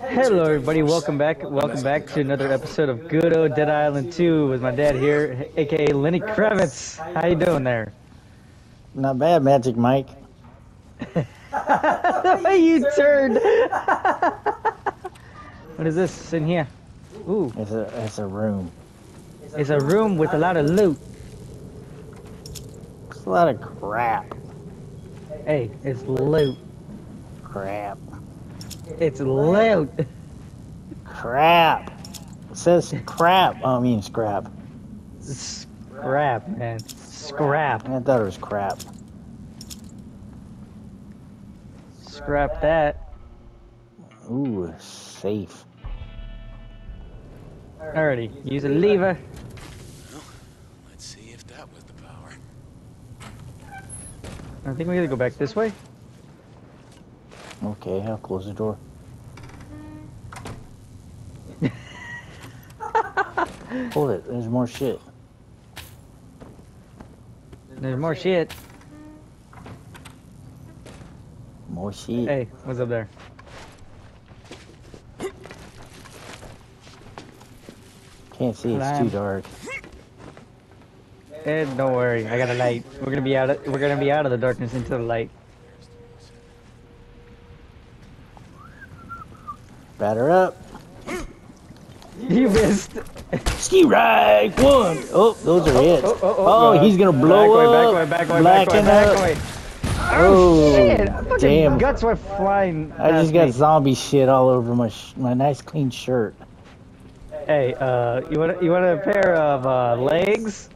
Hello, everybody. Welcome back. Welcome back to another episode of Good Old Dead Island 2 with my dad here, aka Lenny Kravitz. How you doing there? Not bad, Magic Mike. The way you turned. What is this in here? Ooh, It's a room. it's a room with a lot of loot. It's a lot of crap. Hey, it's loot. Crap. It's loot. Crap. It says crap. Oh, I mean scrap. Scrap, man. Scrap. I thought it was crap. Scrap that. Ooh, safe. Alrighty, use a lever. Well, let's see if that was the power. I think we gotta go back this way. Okay, I'll close the door. Hold it, there's more shit. There's more shit. More shit. Hey, what's up there? Can't see, it's too dark. Don't worry, I got a light. We're gonna be out of the darkness into the light. Batter up. You missed. Ski rag one. Oh, those are it. Oh, he's gonna blow up. Back Blacking up. away. Oh, Shit! Fucking damn. guts were flying. I just past got me. zombie shit all over my nice clean shirt. Hey, you want a pair of legs?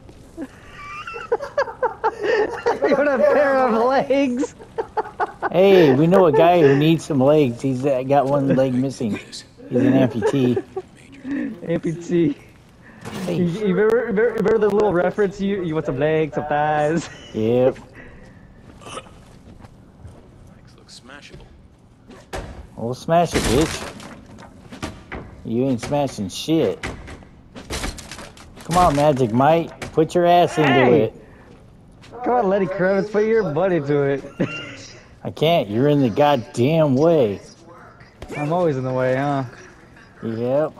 You want a pair of legs? Hey, we know a guy who needs some legs. He's got one leg missing. He's an amputee. Amputee. Hey. You remember the little reference? You want some legs, some thighs? Yep. Legs look smashable. Well, smash it, bitch. You ain't smashing shit. Come on, Magic Mike. Put your ass into Hey. it. Come on, Lenny Kravitz, put your butt into it. I can't. You're in the goddamn way. I'm always in the way, huh? Yep.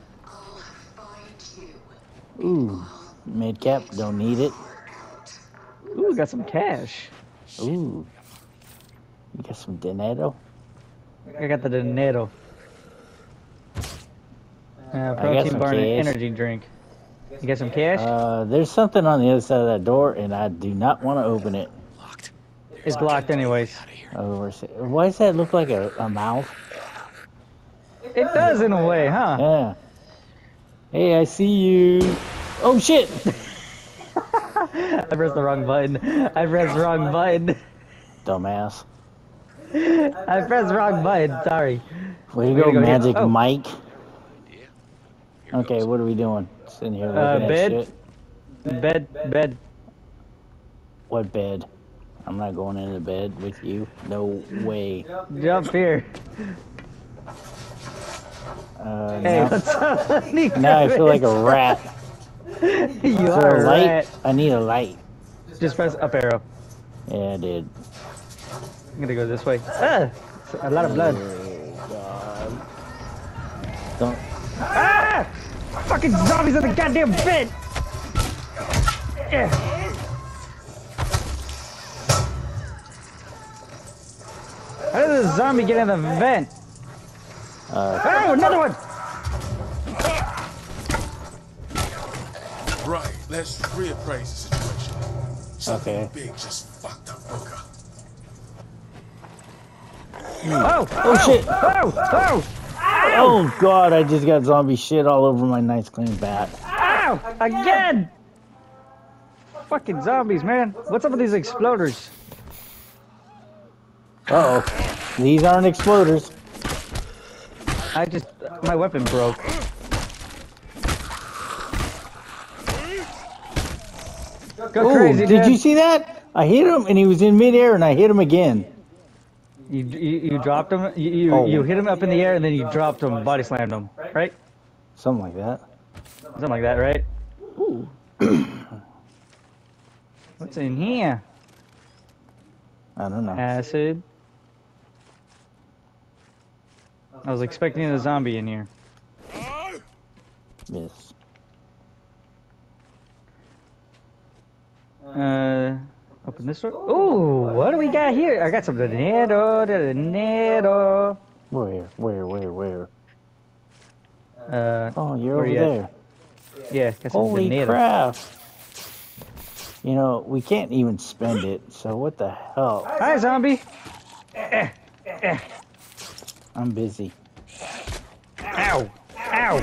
Ooh. Medcap. Don't need it. Ooh, we got some cash. Ooh. You got some dinero? I got the dinero. got Protein some bar and an cash. energy drink. You got some cash? There's something on the other side of that door, and I do not want to open it. Locked. It's blocked anyways. Out of here. Oh, why does that look like a mouth? It does in a way, huh? Yeah. Hey, I see you. Oh, shit! I pressed the wrong button. I pressed the wrong button. Dumbass. I pressed the wrong button. Sorry. Way to Way go, to go, Magic oh. Mike. Idea. Here Okay, goes. what are we doing? Sitting here looking at Bed. shit. Bed. What bed? I'm not going into bed with you. No way. Jump here. Hey, Now, what's up, Lenny now I feel like a Kravitz? rat. You Is there are a a light? rat. I need a light. Just press up arrow. Yeah, I did. I'm gonna go this way. Ah! A lot of blood. Oh, God. Don't. Ah! Fucking zombies in the goddamn bed! Yeah. How did the zombie get in the vent? Oh, another one! Right, let's reappraise the situation. Something Okay. big just fucked up Booker. Oh! shit. Oh! Oh, God, I just got zombie shit all over my nice clean bat. Ow! Again! Fucking zombies, man. What's up with these exploders? Uh-oh. These aren't exploders. My weapon broke. Go Ooh, crazy, did dude. you see that? I hit him and he was in midair and I hit him again. You dropped him. You Oh. you hit him up in the air and then you dropped him, body slammed him, right? Something like that. Something like that, right? Ooh. What's in here? I don't know. Acid. I was expecting a zombie in here. Yes. Open this door. Ooh, what do we got here? I got some dinero. Where? Uh, Oh, you're where over you at? there. Yeah, got some Holy dinero. crap. You know, we can't even spend it, so what the hell? Hi, zombie. I'm busy. Ow. Ow.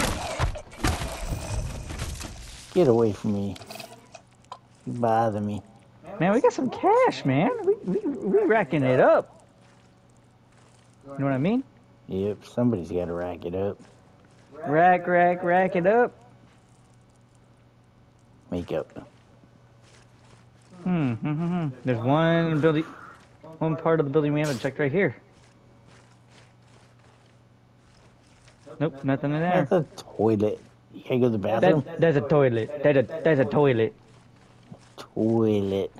Get away from me. You bother me. Man, we got some cash, man. We racking it up. You know what I mean? Yep, somebody's got to rack it up. Rack it up. Make up. There's one part of the building we haven't checked right here. Nope, nothing in there. That's a toilet. You can't go to the bathroom? That's a toilet. That's a toilet. Toilet.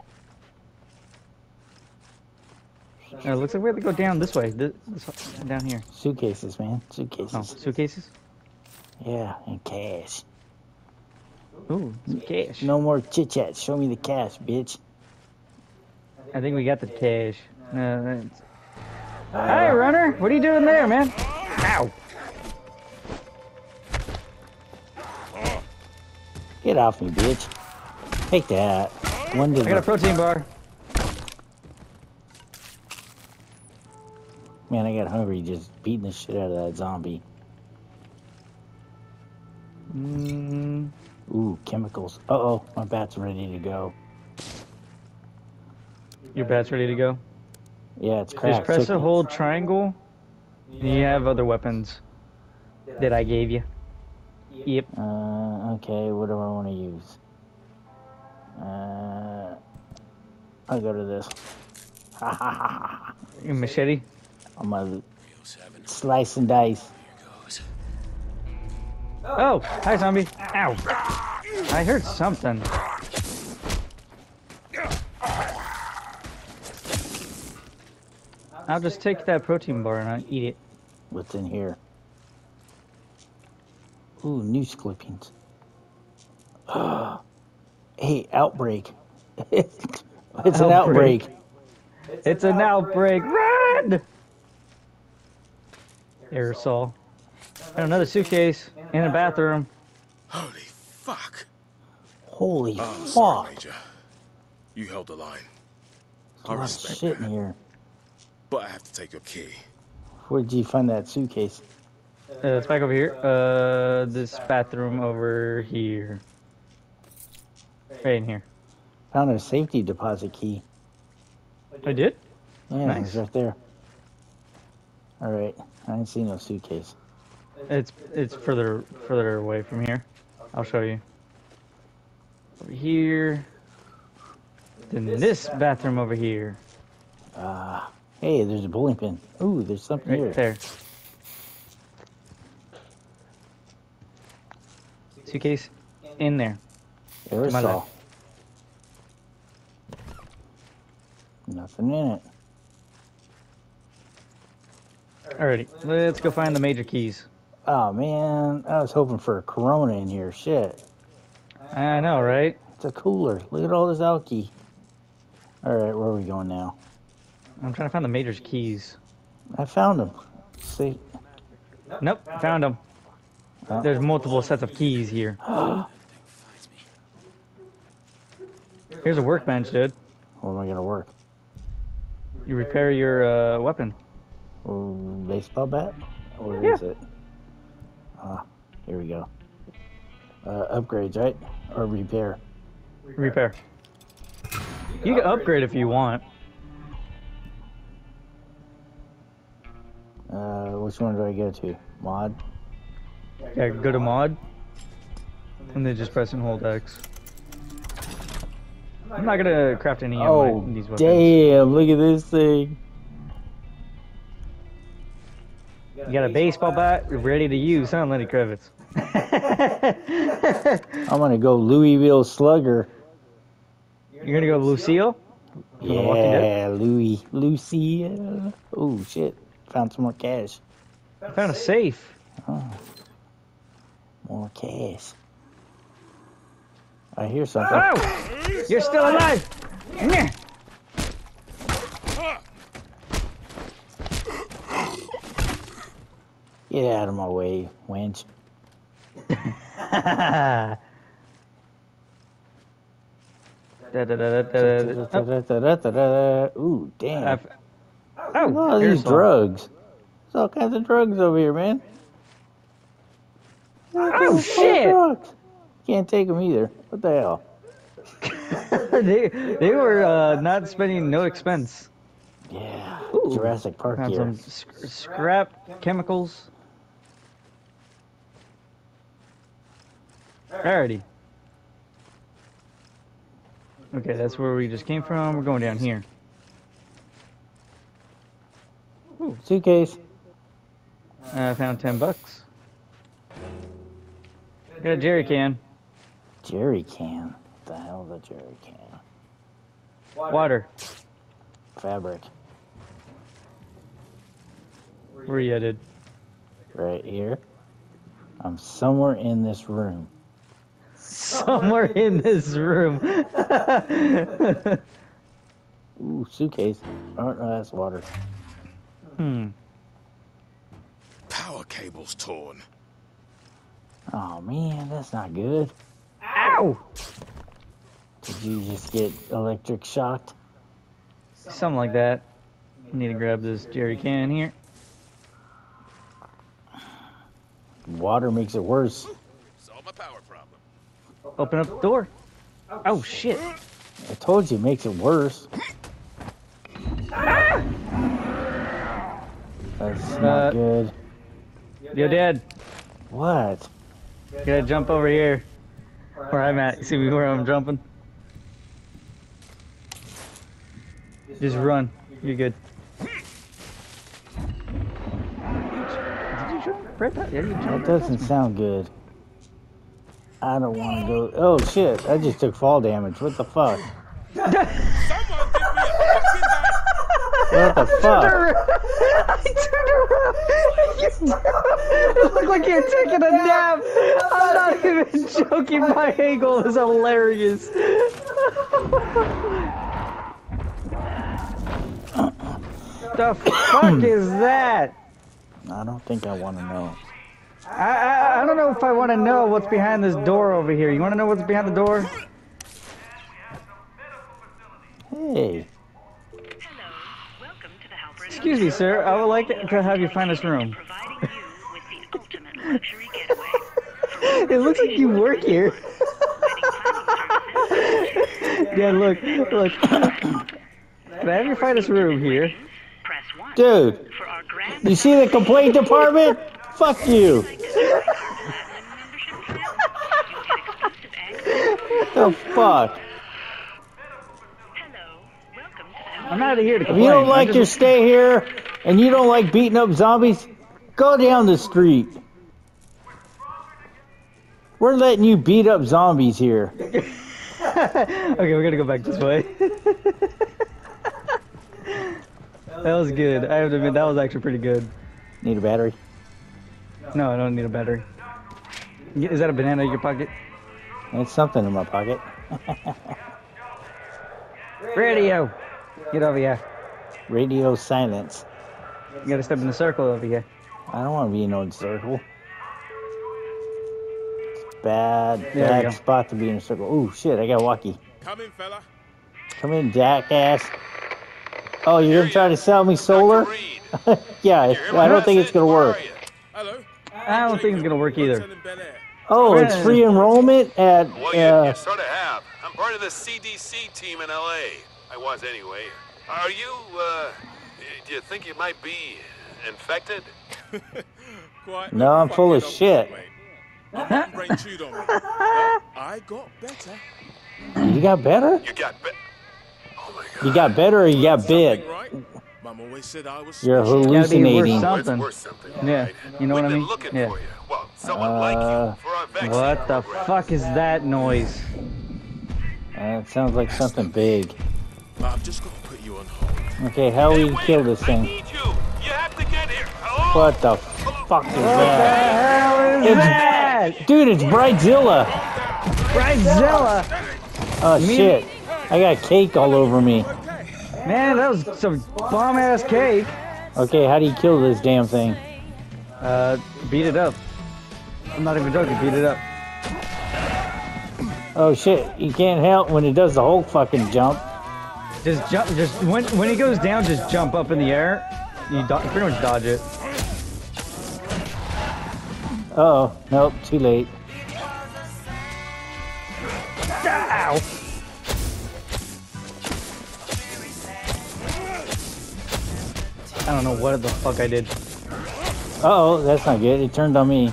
Looks like we have to go down this way. This down here. Suitcases, man. Suitcases. Oh, suitcases? Yeah, and cash. Ooh, some cash. No more chit chat. Show me the cash, bitch. I think we got the cash. Hi, runner. What are you doing there, man? Ow. Get off me, bitch. Take that. One I got a protein bar. Man, I got hungry just beating the shit out of that zombie. Ooh, chemicals. Uh-oh, my bat's ready to go. Your bat's ready to go. Yeah, it's Just cracked. press the hold triangle. You have other weapons that I gave you. Yep. Okay, what do I want to use? I'll go to this. Your machete. I'm gonna Real 7. slice and dice. Here goes. Oh, hi, zombie. Ow. I heard something. I'll just take that protein bar and I'll eat it. What's in here? Ooh, news clippings. Hey, outbreak. It's an outbreak. It's an outbreak. Run! Aerosol. And another suitcase in a bathroom. Holy fuck. Holy I'm sorry, fuck. Major. You held the line. A I lot of respect shit in that. here. But I have to take your key. Where did you find that suitcase? It's back over here. This bathroom over here. Right in here. Found a safety deposit key. I did? Yeah, Nice. it's right there. All right, I didn't see no suitcase. It's further away from here. I'll show you. Over here. Then this bathroom over here. Hey, there's a bowling pin. Ooh, there's something Right here. there. Suitcase in there. To my Aerosol. left. Nothing in it. Alrighty, let's go find the major keys. Oh man, I was hoping for a Corona in here. Shit, I know, right? it's a cooler. Look at all this alky. All right, where are we going now? I'm trying to find the major's keys. I found them. See, Nope, found them. Oh. There's multiple sets of keys here. Here's a workbench, dude. where am I gonna work? You repair your weapon. Baseball bat? Where Yeah. is it? Here we go. Upgrades, right? Or repair? Repair. You can upgrade if you want. Which one do I go to? Mod? Yeah, go to mod. And then just press and hold X. I'm not gonna craft any Oh, of these weapons. damn! Look at this thing. You got a baseball bat ready to use, huh, Lenny Kravitz? I'm gonna go Louisville Slugger. You're gonna go Lucille? From The Walking Dead? Yeah, Lucia. Oh shit! Found some more cash. I found a safe. Oh. More cash. I hear something. Oh! You're still alive! Nyeh. Get out of my way, wench. Ooh, damn. Oh, Look at these aerosol. drugs. There's all kinds of drugs over here, man. Oh, shit! Drugs. Can't take them either. What the hell? they were not spending no expense. Yeah. Ooh. Jurassic Park Found here. some scrap chemicals. Alrighty. Okay, that's where we just came from. We're going down here. Ooh, suitcase. I found $10. Got a jerry can. Jerry can. What the hell is a jerry can? Water. Fabric. Where you headed? Right here. I'm somewhere in this room. Somewhere in this room. Ooh, suitcase. Oh, no, that's water. Power cable's torn. Oh, man, that's not good. Ow! Did you just get electric shocked? Something like that. Need to grab this jerry can here. Water makes it worse. Solve my power problem. Open up the door. Oh shit! I told you it makes it worse. That's not good. Yo, Dad. What? Gotta jump over here. Where I'm at. See where I'm jumping? Just run. You're good. Did you jump right back? Yeah, you jumped That right doesn't past me. sound good. I don't want to go. Oh shit! I just took fall damage. What the fuck? Someone give me a fucking hand. What the fuck? I turned around. It looked like you're taking a nap. I'm not even joking. My angle is hilarious. The fuck is that? I don't think I want to know. I don't know if I want to know what's behind this door over here. You want to know what's behind the door? Hey, Hello, welcome to the Halperin Excuse me, sir. I would like to have you find this room. providing you with the ultimate luxury getaway. It looks like you work here. Yeah, look. Can I have you find this room here? Press 1 dude, for our grand you see the complaint department? Fuck you. Platinum membership plan. You'll get exclusive access. What the fuck? Hello, welcome to the I'm not here to If complain. you don't I'm like to just- stay here and you don't like beating up zombies, go down the street. We're letting you beat up zombies here. Okay, we're gonna go back this way. That was good. I have to admit, that was actually pretty good. Need a battery? No, I don't need a battery. Is that a banana in your pocket? There's something in my pocket. Radio! Get over here. Radio silence. You gotta step in the circle over here. I don't want to be in no circle. It's bad, There we go. bad spot to be in a circle. Ooh, shit, I got walkie. Come in, fella. Come in, jackass. Oh, you're gonna try to sell me solar? Dr. Reed. Yeah, I don't think it's gonna work. Hello. I don't think it's gonna work either. Hotel in Bel Air. Oh, it's free enrollment at, Well, you sort of have. I'm part of the CDC team in LA. I was anyway. Are you, do you think you might be infected? Quite No, I'm full of fucking shit. opposite, mate. My brain chewed on me. But I got better. you got better? You got bit. Oh my God. You got better or you got bit? Something, right? Mum always said I was You're special. Gotta be worth hallucinating. Well, it's something. worth something. Yeah, right? you know what I We've been mean? looking Yeah. for you. Well, someone like you for our vaccine What the program. fuck is that noise? It sounds like something big. But I've just got to put you on hold. Okay, how Hey, we wait, kill this I thing? need you. You have to get here. Hello? What the? Hello? fuck is What the that? hell is It's- that? Dude, it's Brightzilla. Brightzilla! Oh shit. I got cake all over me. Man, that was some bomb-ass cake. Okay, how do you kill this damn thing? Beat it up. I'm not even joking, beat it up. Oh shit, you can't help when it does the whole fucking jump. Just jump, just when he goes down, just jump up in the air. You pretty much dodge it. Uh-oh, nope, too late. Ow! I don't know what the fuck I did. Uh-oh, that's not good. It turned on me.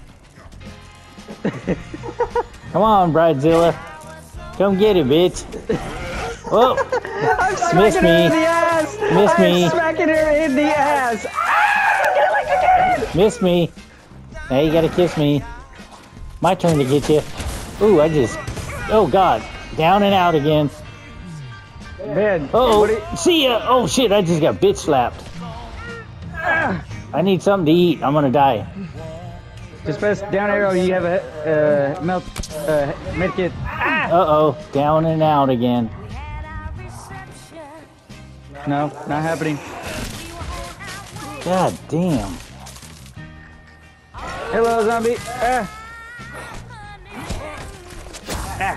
Come on, Brightzilla. Come get it, bitch. Whoa, I'm smacking Miss her me. in the ass! Miss me. I'm smacking her in the ass! Ah! Get it like you can! miss me. Now you gotta kiss me. My turn to get you. Ooh, oh god. Down and out again. Man, Uh-oh, what do you- see ya. Oh shit, I just got bitch slapped. ah! I need something to eat. I'm gonna die. Just press down arrow, you have a medkit. Ah! Uh-oh, down and out again. No, not happening. God damn. Hello, zombie. Ah! Ah!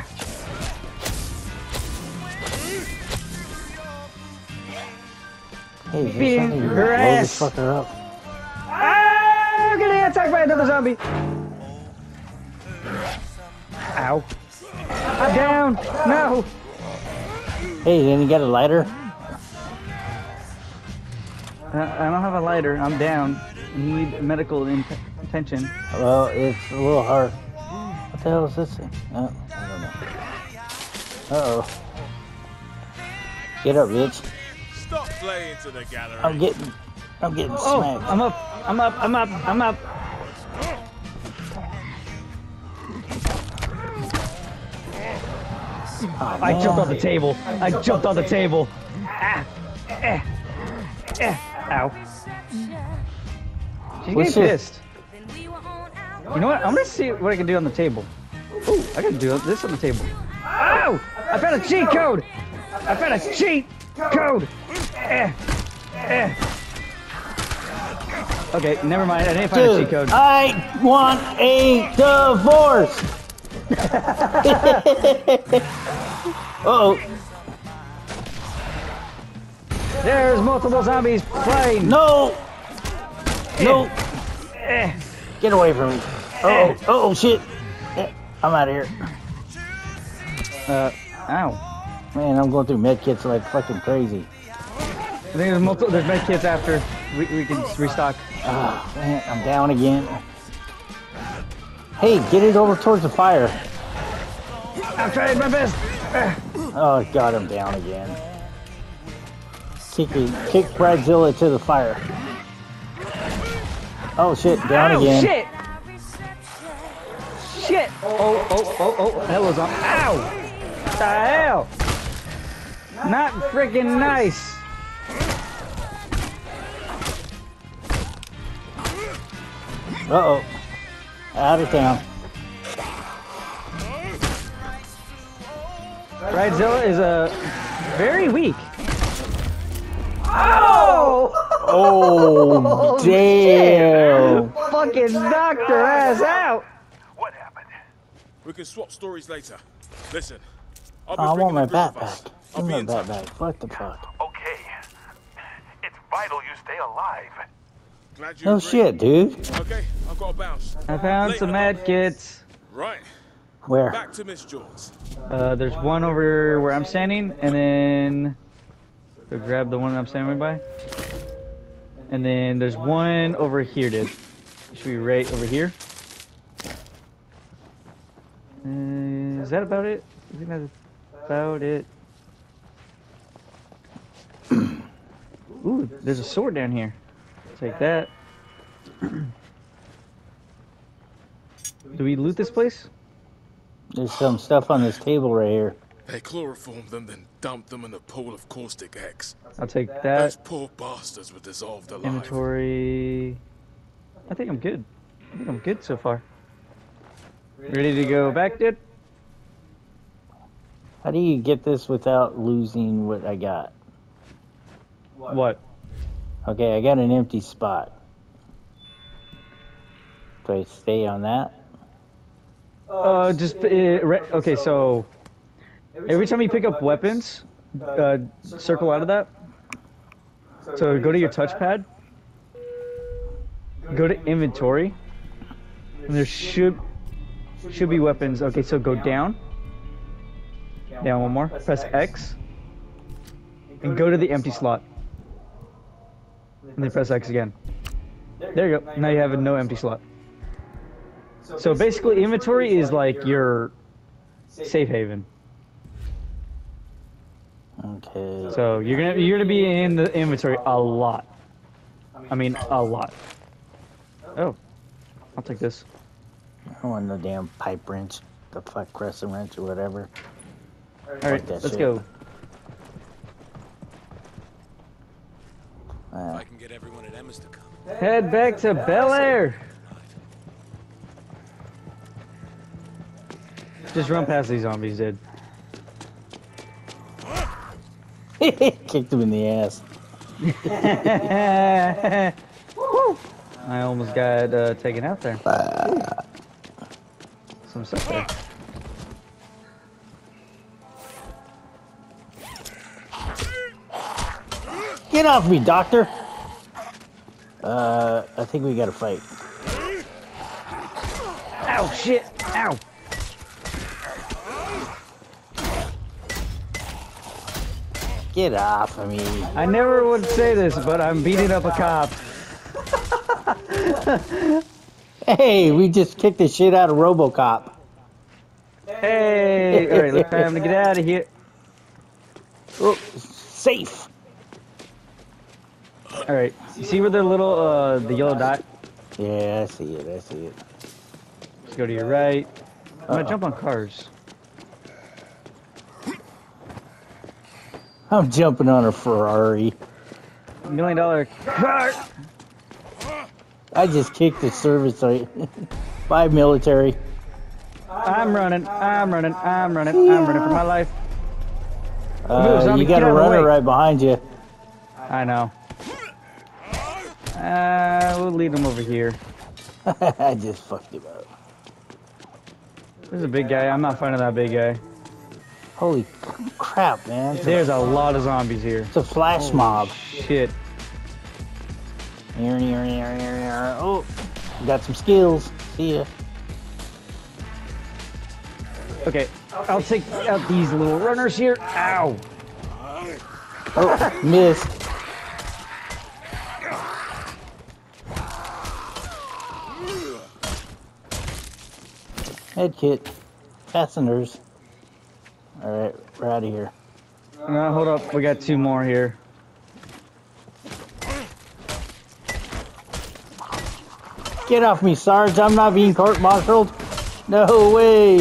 Hey, is there Beating something to her blow ass. this fucker up? Ah! I'm getting attacked by another zombie. Ow. I'm down. No. Hey, then you got a lighter? I don't have a lighter. I'm down. I need medical attention. Well, it's a little hard. What the hell is this thing? Oh, I don't know. Uh-oh. Get up, bitch. Stop playing to the gallery. I'm getting Oh, smacked. I'm up. I'm up. I'm up. I'm up. Oh, I jumped off the man. table. I jumped off the table. Ah. Eh. Eh. Ow. She's What's getting this? pissed. You know what? I'm gonna see what I can do on the table. Ooh, I can do this on the table. Ow! I found a cheat code! I found a cheat code! Eh. Eh. Okay, never mind. I didn't find a cheat Dude, code. I want a divorce! Uh-oh. There's multiple zombies flying. No! No! Eh. Get away from me. Uh-oh. Uh-oh, shit. Yeah, I'm out of here. Ow. Man, I'm going through medkits like fucking crazy. I think there's med kits after. We can restock. Oh, man, I'm down again. Hey, get it over towards the fire. I'm trying my best. Oh, God, I'm down again. Kick Brightzilla to the fire. Oh, shit, down Ow, again. shit! Shit! Oh, that was on. Ow! What the hell? Not freaking nice. Uh-oh. Out of town. Brightzilla is very weak. Oh! Oh, damn. Fucking knocked her ass out. What happened? We can swap stories later. Listen, I'll be I want bringing my a group of backpack. us. Give I'll me be my in touch. backpack. What the fuck? Okay. It's vital you stay alive. Glad you No agree. shit, dude. Okay, I've got to bounce. I found some med kits. Right, Where? back to Miss Jones. There's one over where I'm standing, and then so grab the one I'm standing by. And then there's one over here, dude. It should be right over here. Is that about it? I think that's about it. Ooh, there's a sword down here. Take that. Do we loot this place? There's some stuff on this table right here. They chloroformed them, then dumped them in a pool of caustic X. I'll take Those that. poor bastards were dissolved alive. Inventory. I think I'm good. I think I'm good so far. Ready to go back, dude? How do you get this without losing what I got? What? Okay, I got an empty spot. Do I stay on that? Okay, so every time you pick up weapons, circle out of that. So go to your touchpad. Go to inventory. And there should be weapons. Okay, so go down. Down one more. Press X. And go to the empty slot. And then press X again. There you go. Now you have a no empty slot. So basically, inventory is like your safe haven. Okay. So you're gonna be in the inventory a lot. I mean, a lot. Oh, I'll take this. I don't want no damn pipe wrench. The fuck crescent wrench or whatever. All right, that let's shit. go. If I can get everyone at Emma's to come. Head back to Bel Air. Just run past these zombies, dude. Kicked him in the ass. Woo! I almost got taken out there. Some stuff there. Get off me, doctor! I think we gotta fight. Ow, shit! Ow! Get off of me. I never would say this, but I'm beating up a cop. Hey, we just kicked the shit out of RoboCop. Hey! Alright, look, time to get out of here. Oh, safe. Alright, you see where the little, the yellow dot? Yeah, I see it, I see it. Just go to your right. I'm gonna jump on cars. I'm jumping on a Ferrari. $1 million car! I just kicked the service right. Bye, military. I'm running for my life. Move, zombie, You got get a out of the runner way. right behind you. I know. We'll lead them over here. I just fucked him up. There's a big guy. I'm not fighting that big guy. Holy crap, man. There's a lot of zombies here. It's a flash mob. Shit. Oh, got some skills. See ya. Okay, I'll take out these little runners here. Ow! Oh, missed. Head kit. Fasteners. Alright, we're out of here. No, hold up. We got 2 more here. Get off me, Sarge. I'm not being court-martialed. No way.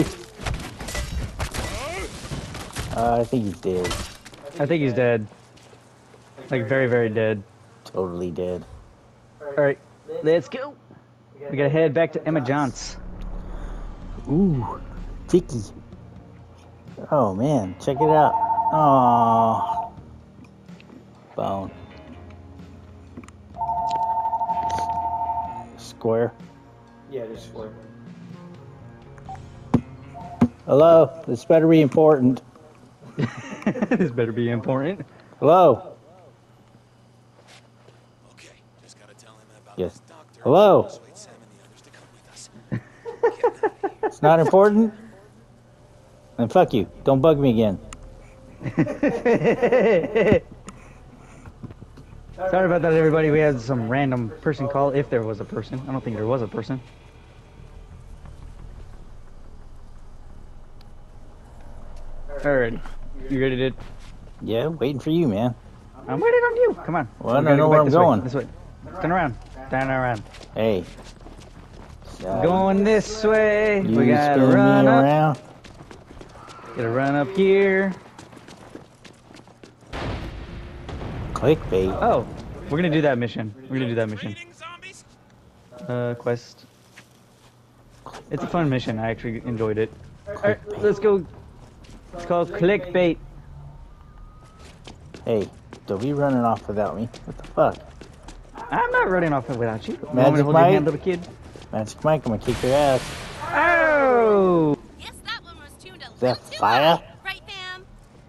I think he's dead. I think he's dead. Like, very, very dead. Totally dead. Alright, let's go. We gotta head back to Emma John's. Ooh, Tiki. Oh man, check it out. Oh, bone. Square. Yeah, just square. Hello, this better be important. This better be important. Hello. Okay, just gotta tell him about Yes. this doctor. Hello. Persuade Sam and the others to come with us. It's not important. Then fuck you. Don't bug me again. Sorry about that, everybody. We had some random person call, if there was a person. I don't think there was a person. Alrighty. You ready, dude? Yeah, waiting for you, man. I'm waiting on you. Come on. Well, I We don't gotta know go where back I'm going. This way. Turn around. Turn around. Hey. Going this way. You We gotta spin run me up. around. Gotta run up here. Clickbait. Oh, we're gonna do that mission. We're gonna do that mission. Training zombies? quest. It's a fun mission. I actually enjoyed it. Alright, let's go. It's called clickbait. Hey, don't be running off without me. What the fuck? I'm not running off without you. You want me Magic to hold your hand, Mike? little kid? Magic Mike, I'm gonna kick your ass. Oh! Yes, that one was tuned a Is that little too fire? loud. Right, fam?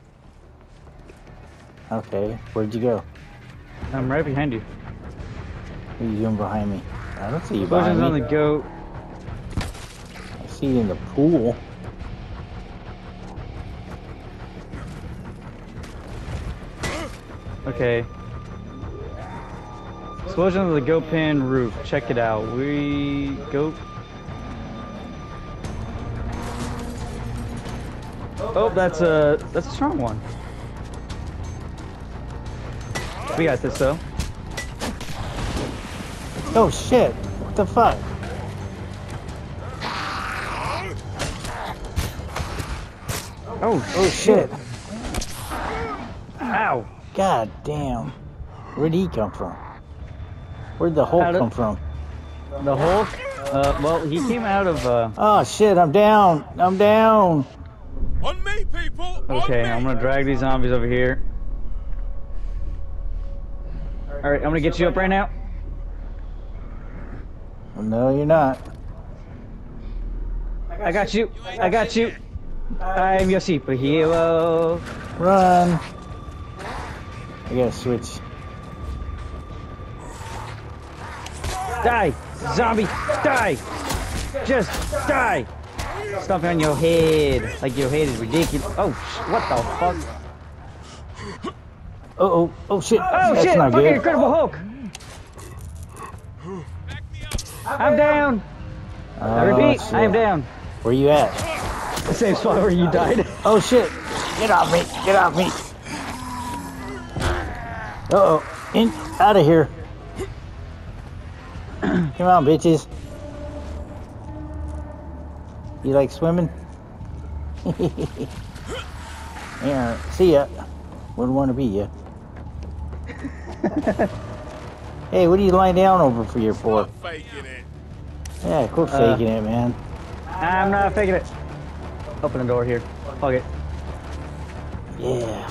Okay, where'd you go? I'm right behind you. What are you doing behind me? I don't see you Explosions behind on me. the go. I see you in the pool. Okay. Explosion of the go pin roof. Check it out. We go. Oh, that's a strong one. We got this though. Oh shit! What the fuck? Oh Shit! Ow! God damn! Where'd he come from? Where'd the Hulk Out of- come from? The Hulk. Well, he came out of. Oh shit! I'm down! I'm down! On me, people! Okay, on me. I'm gonna drag these zombies over here. All right, I'm gonna get you up right now. No, you're not. I got you. I got you. I'm your superhero. Run! I gotta switch. Die, zombie, die. Just die. Stomping on your head like your head is ridiculous. Oh, what the fuck? Oh shit! Oh That's shit! not Fucking good. Incredible Hulk. I'm down. I repeat, shit. I am down. Where you at? The same spot where you died. Oh shit! Get off me! Get off me! In, out of here! Come on, bitches! You like swimming? Yeah. See ya. Wouldn't want to be ya. Hey, what are you lying down over for your for? Stop faking it. Yeah, quit faking it, man. I'm not faking it. Open the door here. Fuck it. Yeah.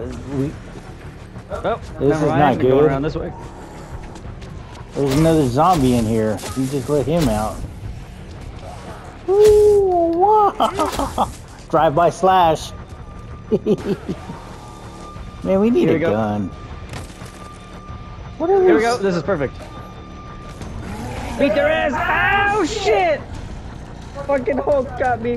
Oh, This never is mind. not Go good. around this way. There's another zombie in here. You just let him out. Ooh, wow. Drive-by slash. Man, we need Here a we go. gun. What are Here we these? go. This is perfect. Beat their ass. Ow, shit. Fucking Hulk got me.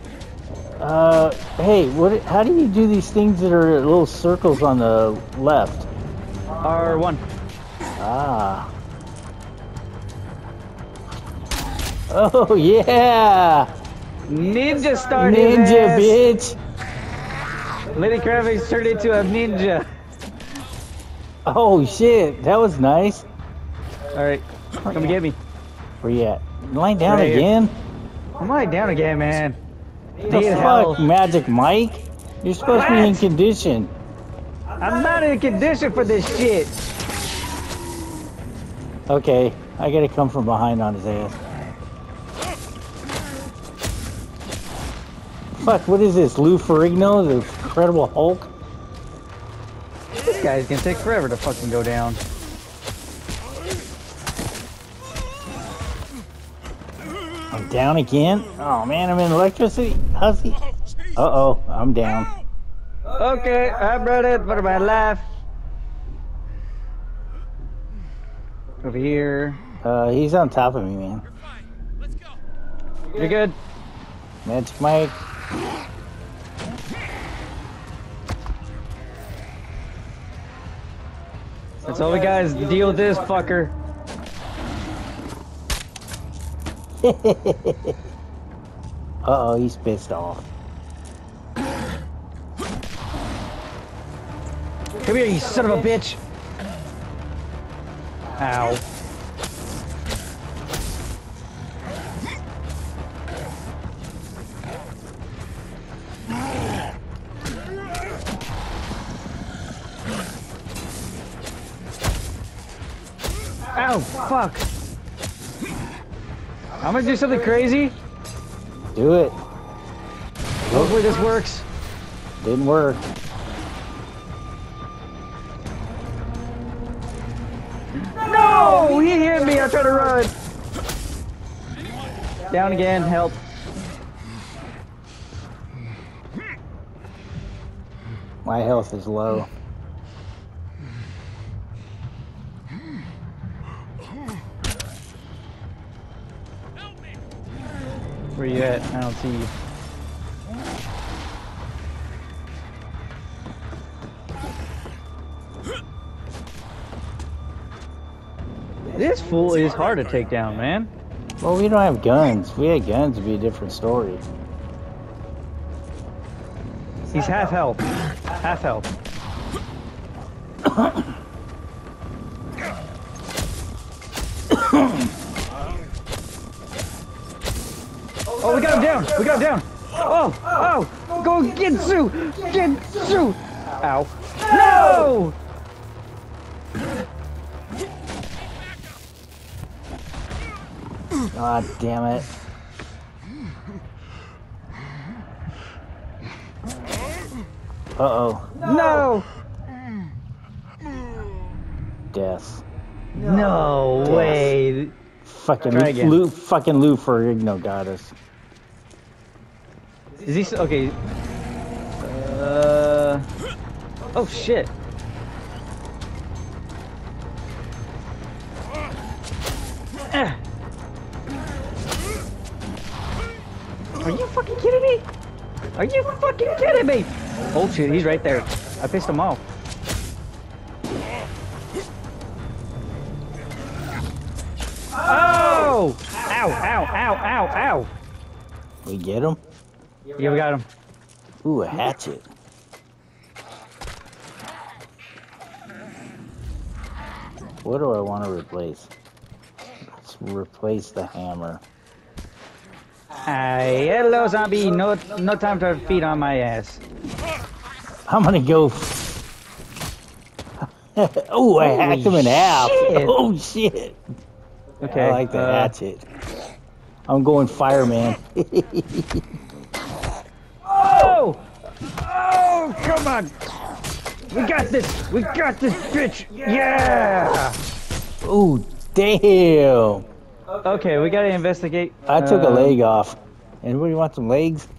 Hey, how do you do these things that are little circles on the left? R1. Ah. Oh, yeah! Ninja started. Ninja, bitch! Lenny Kravitz turned into a ninja. Oh, shit, that was nice. All right, come get me. Where you at? You lying down Right here. again? I'm lying down again, man. The Need fuck, help. Magic Mike? You're supposed to be in What? condition. I'm not in condition for this shit. Okay, I gotta come from behind on his ass. Fuck, what is this? Lou Ferrigno, the Incredible Hulk? This guy's gonna take forever to fucking go down. I'm down again? Oh man, I'm in electricity? How's he? Oh, jeez. Uh-oh, I'm down. Okay, I'm ready for my life. Over here. He's on top of me, man. Fine. Let's go. You're good. Magic Mike. That's all we got is to deal with this fucker. Uh-oh, he's pissed off. Come here, you son of a bitch. Ow. Ow, fuck. I'm gonna do something crazy. Do it. Hopefully this works. Didn't work. No! He hit me. I'm trying to run. Down again. Help. My health is low. Where you at? I don't see you. This fool is hard to take down, man. Well, we don't have guns. If we had guns, it'd be a different story. He's half health. Half health. Oh, we got him down. We got him down. Oh, oh, go Ginsu. Ginsu. Ow. No! God damn it. Uh-oh. No! Death. No Death. way. Fucking Try again. Lou Ferrigno got us. Is he okay? Oh shit. Ah. Are you fucking kidding me? Are you fucking kidding me? Oh shit, he's right there. I pissed him off. Oh! Ow, ow, ow, ow, ow. We get him? Yeah, we got him. Ooh, a hatchet. What do I want to replace? Let's replace the hammer. Hi, hello zombie. No time to feed on my ass. I'm gonna go. Oh, I hacked him in half. shit. Oh shit. Okay. I like the hatchet. I'm going fireman. Oh! Oh, come on! We got this! We got this, bitch! Yeah! Ooh, damn. Okay, we gotta investigate. I took a leg off. Anybody want some legs?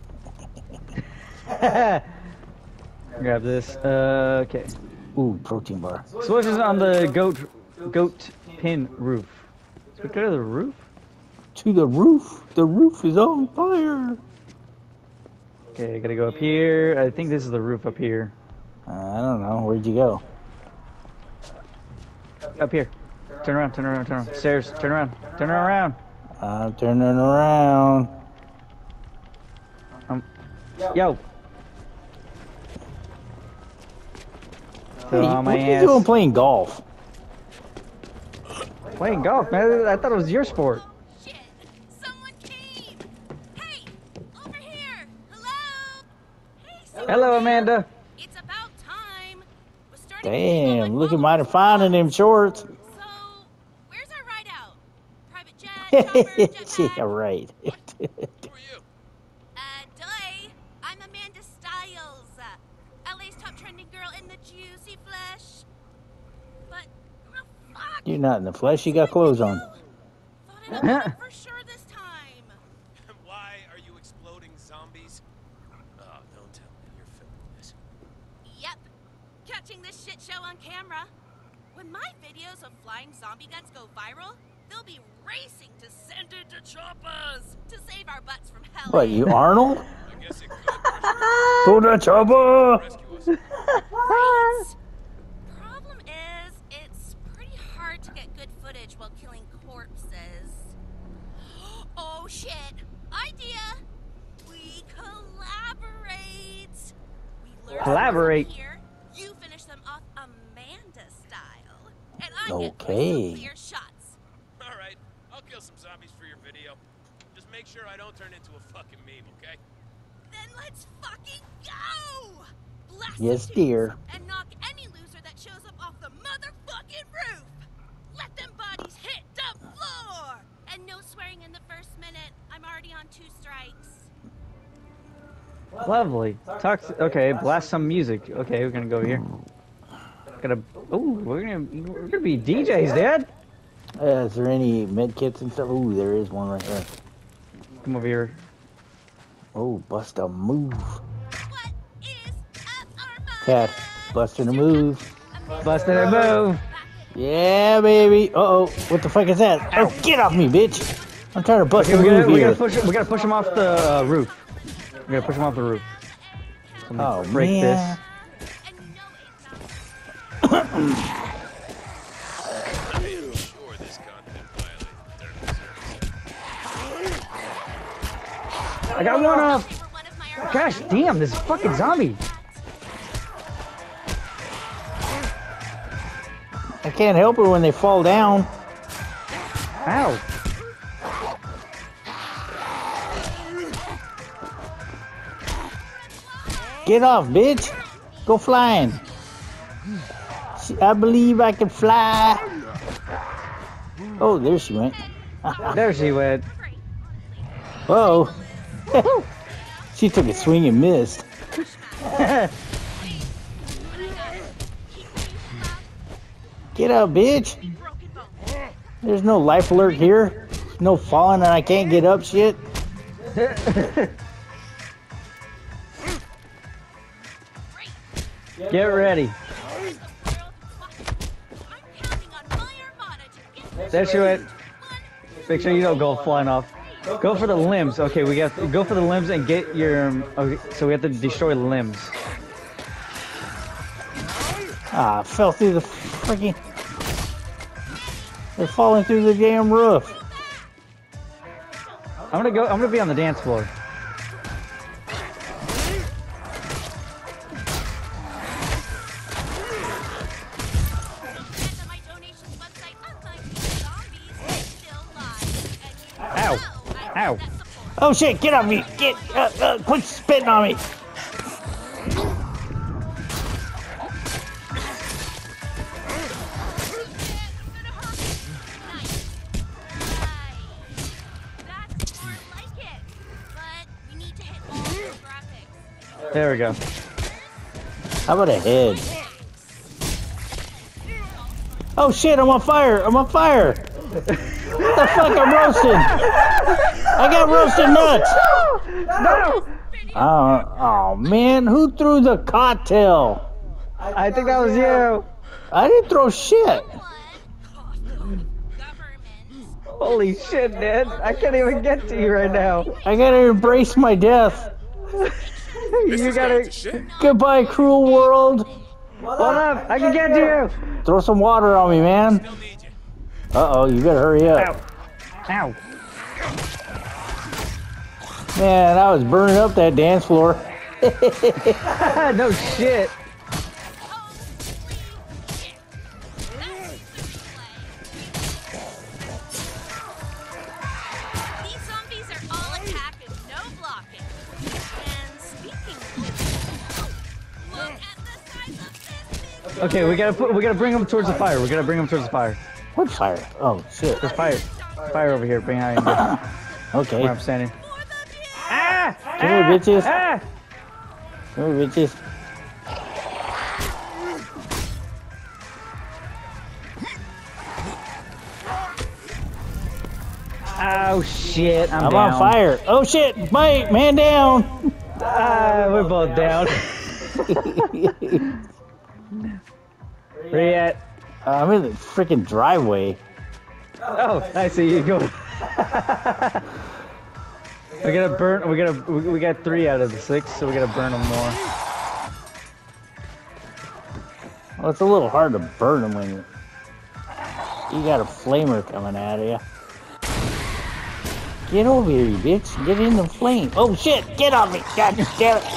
Grab this. Okay. Ooh, protein bar. So what's this on the goat pin roof? Let's go to the roof? To the roof. The roof is on fire. Okay, I gotta go up here. I think this is the roof up here. I don't know. Where'd you go? Up here. Turn around, turn around, turn around. Stairs, turn around, turn around. I'm turning around. Yo. Hey, On my what are you ass. doing playing golf? Playing golf, man. I thought it was your sport. Shit! Someone came! Hey! Over here! Hello? Hey, someone Hello, there? Amanda. It's about time. We're starting to feel Damn, like look at World mighty War fine in II. them shorts. So, where's our ride out? Private jet, chopper, Yeah, jetpack? right. Who are you? Doy. I'm Amanda Styles. LA's top trending girl in the juicy flesh. But, oh, fuck! You're not in the flesh, you got clothes on. Thought I know for sure this time. Why are you exploding zombies? Oh, don't tell me you're filming this. Yep. Catching this shit show on camera. When my videos of flying zombie guts go viral, they'll be racing to send it to choppers to save our butts from hell. What, you Arnold? I guess it could To the chopper! rescue us. Right. Problem is, it's pretty hard to get good footage while killing corpses. Oh shit! Idea! We collaborate. We learn Collaborate? from here. You finish them off Amanda style, and I get Okay. clear shots. All right, I'll kill some zombies for your video. Just make sure I don't turn into a fucking meme, okay? Then let's fucking go! Blast Yes, the dear. tubes and knock any loser that shows up off the motherfucking roof! Let them bodies hit the floor! And no swearing in the first Lovely. Okay, blast some music. Okay, we're gonna go here. We're gonna be DJs, Dad. Is there any med kits and stuff? Ooh, there is one right there. Come over here. Oh, bust a move. What is up, Armand? Cat, busting a move. Busting a move. Yeah, baby. Uh-oh, what the fuck is that? Oh, get off me, bitch. I'm trying to bust Okay, a move here. we gotta push him off the roof. We gotta push him off the roof. Oh, break man. this. And you know it's not. I am sure this content violated terms of service. I got one off. They were one of my Gosh damn, this fucking zombie. I can't help it when they fall down. Ow. Get off, bitch. Go flying. I believe I can fly. Oh, there she went. There she went. Whoa. She took a swing and missed. Get up, bitch. There's no life alert here. No falling and I can't get up shit. Get ready. There she went. Make sure you don't go flying off. Go for the limbs. Okay, we got to go for the limbs and get your. Okay, so we have to destroy the limbs. Ah, I fell through the freaking. They're falling through the damn roof. I'm gonna be on the dance floor. Ow! Ow! Oh shit! Get off me! Get! Quit spitting on me! There we go. How about a head? Oh shit! I'm on fire! I'm on fire! What the fuck? I'm roasting! I got roasted nuts! No! Oh man, who threw the cocktail? I think that was you. I didn't throw shit. Holy shit, Dad! I can't even get to you right now. I gotta embrace my death. You gotta. Goodbye, cruel world. Hold up! I can get to you. Throw some water on me, man. Uh-oh, you better hurry up. Ow! Ow! Man, I was burning up that dance floor. No shit. These zombies are all attacking, no blocking. And speaking of, look at the size of this. Okay, we gotta bring him towards the fire. We gotta bring him towards the fire. What fire? Oh, shit. There's fire. Fire over here. Bring it out. Okay. Where I'm standing. Ah! Come here, bitches. Ah! Come here, bitches. Oh shit! I'm I'm down. on fire. Oh shit! Mate, man down. We're both down. Where you at? I'm in the freaking driveway. Oh, I see you go. We gotta burn. We got 3 out of the 6, so we gotta burn them more. Well, it's a little hard to burn them when you got a flamer coming at you. Get over here, you bitch. Get in the flame. Oh shit! Get off me! God damn it!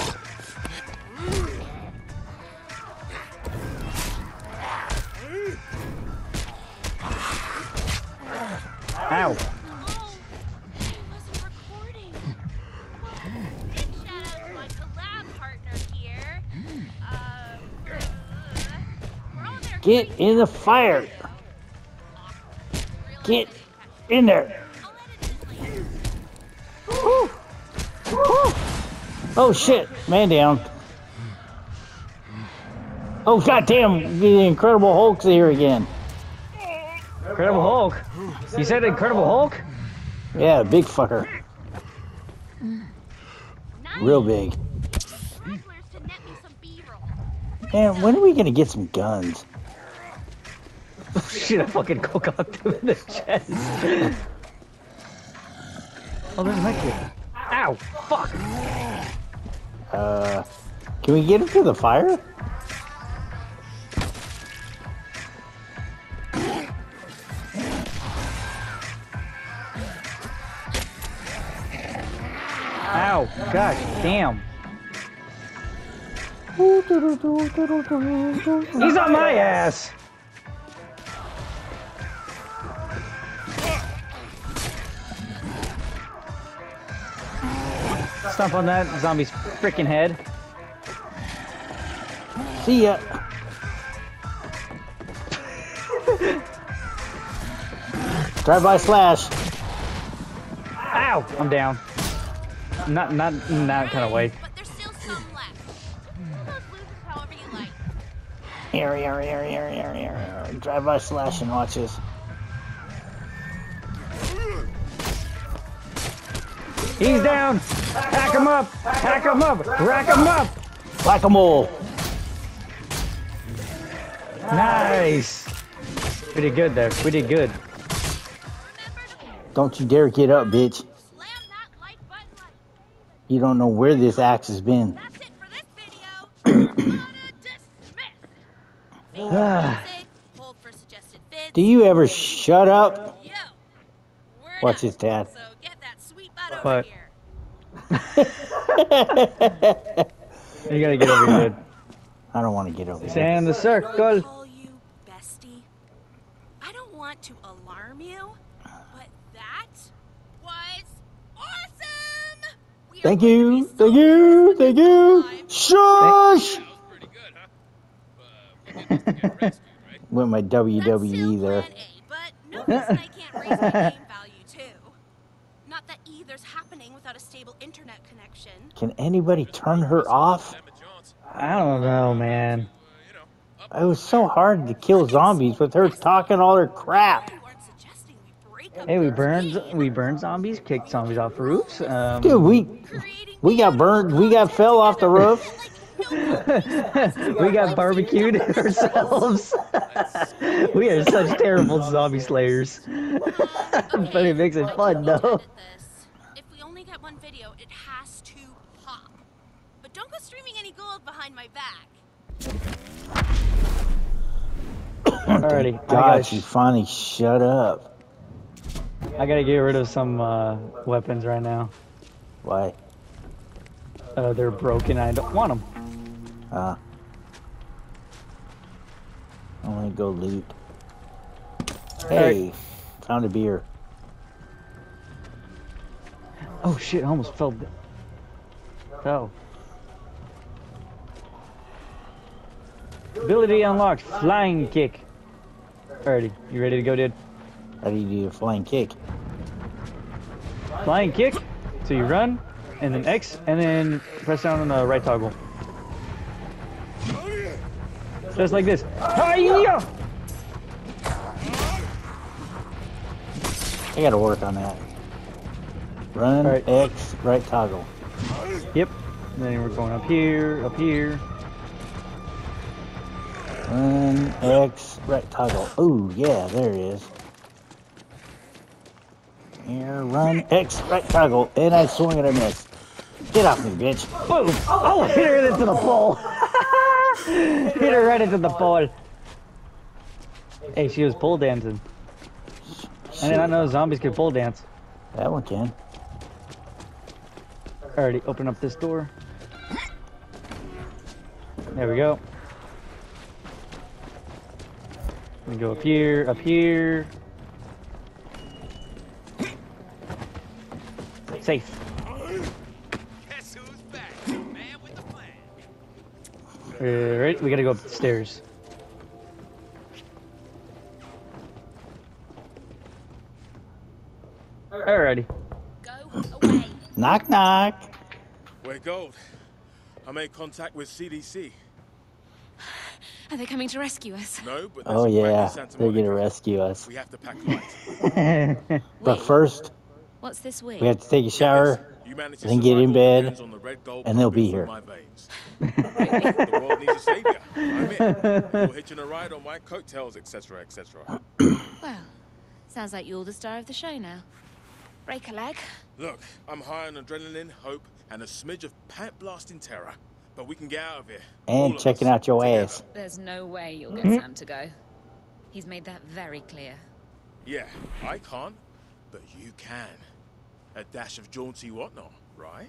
Ow! Get in the fire! Get in there! Oh shit, man down. Oh goddamn, the Incredible Hulk's here again. Incredible Hulk. You said Incredible Hulk? Yeah, big fucker. Real big. Wrestlers to net me some B-roll. Man, when are we gonna get some guns? Shit, I fucking cocked him in the chest. Oh, there's a med kit. Ow! Fuck! Can we get him to the fire? Ow! Gosh, damn. He's on my ass! Stomp on that zombie's freaking head. See ya. Drive-by slash. Ow! I'm down. Not in that kind of way. But there's still some left. Those losers however you like. Here. Drive-by slash and watch this. He's down! Hack him up! Hack him up! Rack him up! Whack-a-mole. Nice! We did good there. We did good. Don't you dare get up, bitch. Slam that like button like You don't know where this axe has been. that's it for this video. Dismiss. Hold for suggested vids. Do you ever shut up? Yo, word Watch up. this, Dad. So get that sweet butt over What? here. You gotta get over here. I don't want to get over there. Stand the I circle. call you bestie. I don't want to alarm you, but that was awesome. We are Thank going to you, be so thank you, close thank with you. this Shush! That was pretty good, huh? We did get rescued, right? With my time. That's WWE still there. plan A, but no reason I can't raise my game value too. Not that either's happening without a stable internet connection. Can anybody turn her off? Emma Johnson, I don't know, man. you know, up It was so hard to kill zombies with her talking all her crap. You weren't suggesting we break up Hey, we the burned zombies, kicked zombies off roofs. Dude, we creating got burned. We got fell off the roof. we got barbecued ourselves. We are such terrible zombie slayers. But it makes it fun, though. If we only get one video, it has to pop. But don't go streaming any gold behind my back. Alrighty, God, you finally shut up. I gotta get rid of some weapons right now. Why? They're broken. I don't want them. I'm gonna go loot. Hey, found a beer. Oh shit! I almost fell. Oh. Ability unlocked. Flying kick. Alrighty, you ready to go, dude? How do you do a flying kick? Flying kick. So you run, and then X, and then press down on the right toggle. Just like this. Hi-ya! I gotta work on that. Run, Alright. X, right toggle. Yep. And then we're going up here, up here. Run, X, right toggle. Ooh, yeah, there it is. Here, run, X, right toggle. And I swung and I missed. Get off me, bitch. Boom! Oh, hit her into the pole. Hit her right into the pole. Hey, she was pole dancing. I did not know zombies could pole dance. That one can. Alrighty, open up this door. There we go. We go up here, up here. Safe. guess who's back? The man with the plan. Alright, we gotta go up the stairs. Alrighty. Go away. Knock, knock. We're gold. I made contact with CDC. Are they coming to rescue us? No, but there's Oh a crack in yeah, Santa they're gonna Monica. rescue us. We have to pack light. But Wait, first, what's this weird? we have to take a Get shower, this. You managed to then get survive in all the bed, goons on the red gold and they'll be pumping here. through my veins. The world needs a savior. I'm it. You're hitching a ride on my coattails, etc., etc. Well, sounds like you're the star of the show now. Break a leg. Look, I'm high on adrenaline, hope, and a smidge of pant-blasting terror. But we can get out of here. All and of checking us, out your together. ass. There's no way you'll get Sam to go. He's made that very clear. Yeah, I can't, but you can. A dash of jaunty whatnot, right?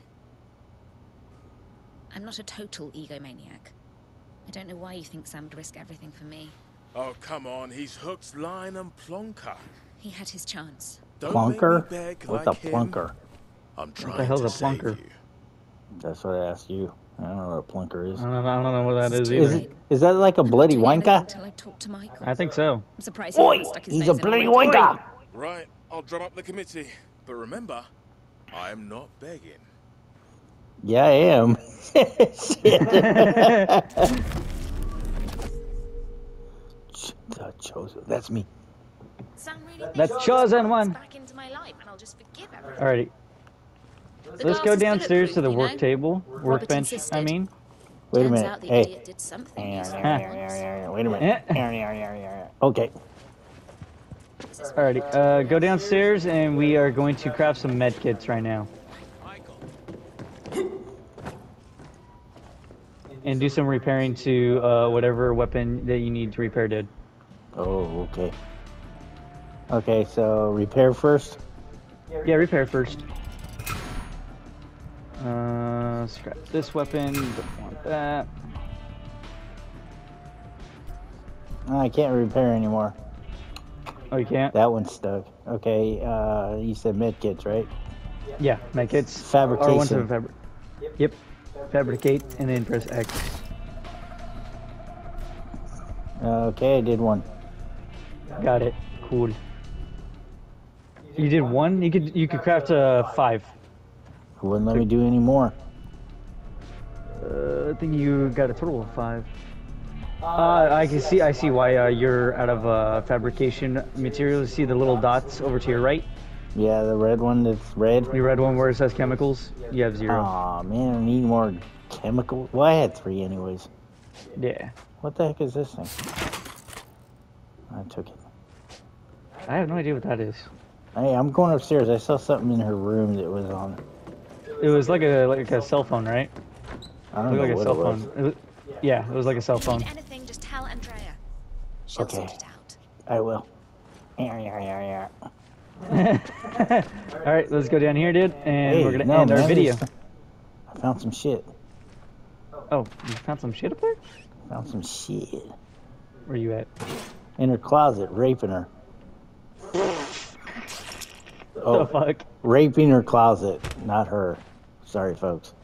I'm not a total egomaniac. I don't know why you think Sam would risk everything for me. Oh, come on. He's hooked, line, and plonker. He had his chance. Don't Plunker? make me beg What's like a him. plunker? I'm trying the hell's to a save plunker? you. That's what I asked you. I don't know what a plunker is. I don't know what that is Is, either. is that like a bloody Doing anything wanka? Until I talk to Michael. I think so. I'm surprised he Oi! hasn't stuck his He's nose a in bloody my door. wanka! Right, I'll drum up the committee. But remember, I'm not begging. Yeah, I am. Joseph, that's me. Sam really That's thinks chosen he one. back into my life and I'll just forgive everything. Alrighty. The Let's glass go is downstairs to the bulletproof, work table. Robert Workbench, I insisted. mean. Wait a Turns minute. out the Hey. idiot did something. useful Wait once. a minute. Okay. Alrighty. Go downstairs and we are going to craft some med kits right now. Michael. And do some repairing to whatever weapon that you need to repair did. Oh, okay. Okay, so repair first. Yeah, repair first. Scrap this weapon. Don't want that. I can't repair anymore. Oh, you can't? That one's stuck. Okay, you said med kits, right? Yeah, med kits. Fabrication. R1 to fabric. Yep. Fabricate and then press X. Okay, I did one. Got it. Cool. You did one? You could craft 5. Wouldn't let me do any more. I think you got a total of 5. I see why you're out of fabrication materials. You see the little dots over to your right? Yeah, the red one that's red. The red one where it says chemicals? You have 0. Aw, man, I need more chemicals. Well, I had 3 anyways. Yeah. What the heck is this thing? I took it. I have no idea what that is. Hey, I'm going upstairs. I saw something in her room that was on. It was like a cell phone, right? I It don't looked know like a what cell it was. phone. Yeah, it was like a cell phone. Need anything, just tell Andrea. She'll Okay. sort it out. I will. Alright, let's go down here, dude, and Hey, we're gonna no, end our man, video. I found some shit. Oh, you found some shit up there? Found some shit. Where you at? In her closet, raping her. The Oh, fuck? raping her closet, not her. Sorry, folks.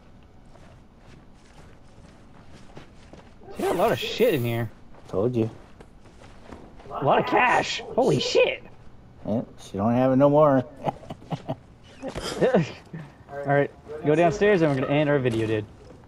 There's a lot of shit in here. Told you. A lot of cash. Holy shit. Yeah, she don't have it no more. Alright, go downstairs and we're gonna end our video, dude.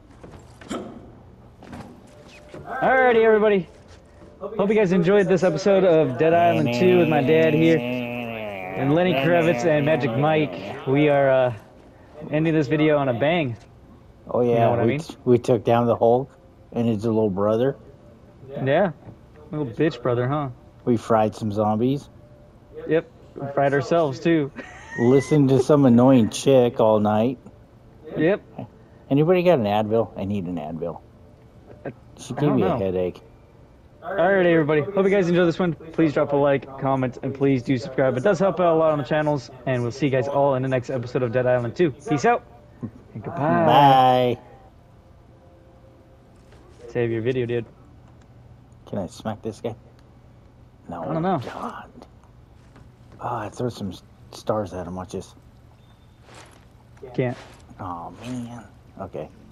Alrighty, everybody. Hope you guys enjoyed this episode of Dead Island 2 with my dad here. And Lenny Kravitz and Magic Mike. We are ending this video on a bang. Oh yeah, You know what I we, mean? we took down the Hulk and his little brother. Yeah. Little bitch brother, huh? We fried some zombies. Yep. We fried ourselves, too. Listened to some annoying chick all night. Yep. Anybody got an Advil? I need an Advil. She I gave don't me a know. headache. Alright, everybody. Hope you guys enjoyed this one. Please drop a like, comment, and please do subscribe. It does help out a lot on the channels. And we'll see you guys all in the next episode of Dead Island 2. Peace out. And goodbye. Bye. Save your video, dude. Can I smack this guy? No. I don't know. God. Oh, I throw some stars at him. Watch this. Can't. Oh, man. Okay.